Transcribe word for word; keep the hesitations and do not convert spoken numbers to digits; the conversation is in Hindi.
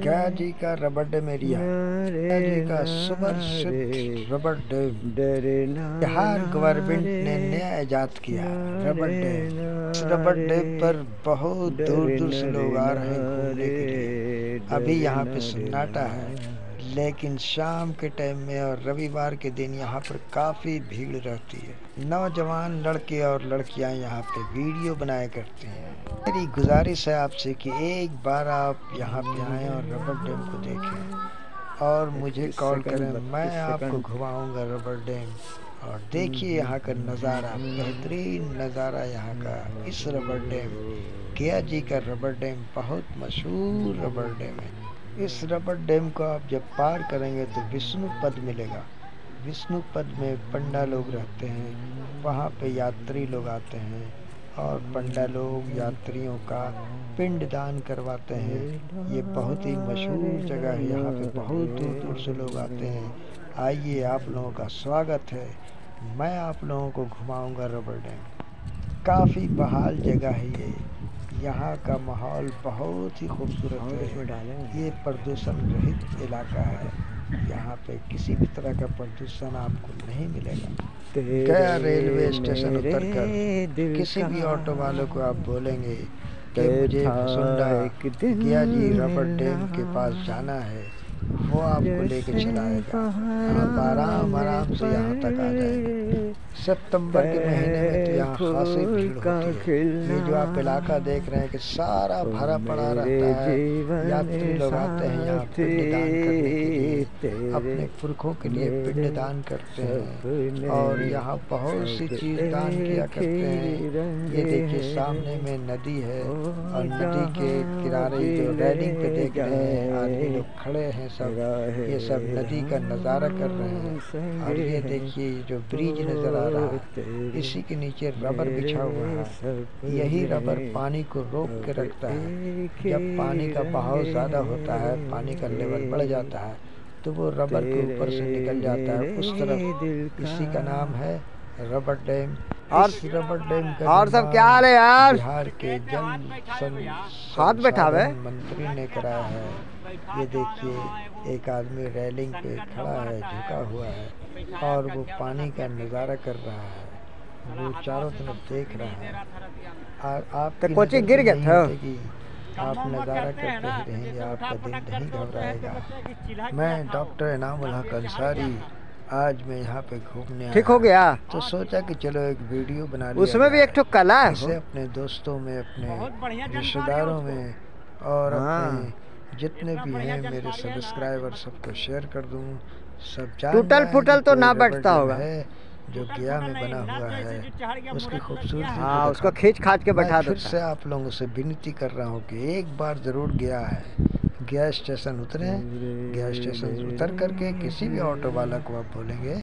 गया जी का रबर डैम एरिया, गया जी का सुप्रसिद्ध रबर डैम बिहार गवर्नमेंट ने नया इजाद किया रबर डैम। इस रबर डैम पर बहुत दूर दूर से लोग आ रहे हैं घूमने के लिए। अभी यहाँ पे सन्नाटा है, लेकिन शाम के टाइम में और रविवार के दिन यहाँ पर काफ़ी भीड़ रहती है। नौजवान लड़के और लड़कियाँ यहाँ पे वीडियो बनाया करते हैं। मेरी गुजारिश है आपसे कि एक बार आप यहाँ पे आएँ और रबर डैम को देखें और मुझे कॉल करें, मैं आपको घुमाऊंगा रबर डैम। और देखिए यहाँ का नज़ारा, बेहतरीन नज़ारा यहाँ का। इस रबर डैम, गया जी का रबर डैम बहुत मशहूर रबर डैम है। इस रबर डैम को आप जब पार करेंगे तो विष्णु पद मिलेगा। विष्णु पद में पंडा लोग रहते हैं, वहाँ पे यात्री लोग आते हैं और पंडा लोग यात्रियों का पिंड दान करवाते हैं। ये बहुत ही मशहूर जगह है, यहाँ पे बहुत दूर दूर से लोग आते हैं। आइए, आप लोगों का स्वागत है। मैं आप लोगों को घुमाऊंगा रबर डैम। काफ़ी बहाल जगह है ये, यहाँ का माहौल बहुत ही खूबसूरत है। ये प्रदूषण रहित इलाका है, यहाँ पे किसी भी तरह का प्रदूषण आपको नहीं मिलेगा। गया रेलवे स्टेशन उतरकर किसी भी ऑटो वालों को आप बोलेंगे कि मुझे भसुंडा गया जी रबर डैम के पास जाना है, वो आपको लेके चलाएगा। आप आराम आराम से यहाँ तक आ जाएंगे। सितंबर के महीने में तो यहाँ खासी भीड़ होती है। ये जो आप इलाका देख रहे हैं कि सारा भरा पड़ा रहता है। यात्री लोग आते हैं यहाँ पिंड दान करने के लिए, अपने पुरखों के लिए पिंड दान करते हैं और यहाँ बहुत सी चीज़ दान किया करते हैं। ये देखिए सामने में नदी है और नदी के किनारे जो रेलिंग पे देख रहे हैं आदमी लोग खड़े हैं, सब ये सब नदी का नज़ारा कर रहे हैं। और ये देखिए जो ब्रिज नज़र आ रहा है, इसी के नीचे रबर बिछा हुआ है। यही रबर पानी को रोक के रखता है। जब पानी का बहाव ज़्यादा होता है, पानी का लेवल बढ़ जाता है, तो वो रबर के ऊपर से निकल जाता है उस तरफ। इसी का नाम है रबर डैम। और रबर डैम का और सब क्या हाल है यार? बिहार के जल हाथ बैठावे मंत्री ने कराया है। ये देखिए एक आदमी रेलिंग पे खड़ा है, झुका हुआ है और वो पानी का नज़ारा कर रहा है। वो चारों तरफ देख रहा है। और आप तो कोची गिर गए थे? आप नज़ारा करते ही रहेंगे, आपका दिल नहीं घबराएगा। मैं डॉक्टर इनामुल हक अंसारी, आज मैं यहाँ पे घूमने आया। ठीक हो गया तो सोचा कि चलो एक वीडियो बना लिया। उसमें भी एक ठो कला है, इसे अपने दोस्तों में, अपने रिश्तेदारों में और अपने जितने भी हैं मेरे सब्सक्राइबर सबको शेयर कर दूँ। सब टूटल फूटल तो ना बैठता होगा है जो गया में बना हुआ है, उसकी खूबसूरती। हाँ, उसको खींच खाच के बैठा दो। फिर से आप लोगों से विनती कर रहा हूँ कि एक बार ज़रूर गया है, गया स्टेशन उतरें। गया स्टेशन उतर करके किसी भी ऑटो वाला को आप बोलेंगे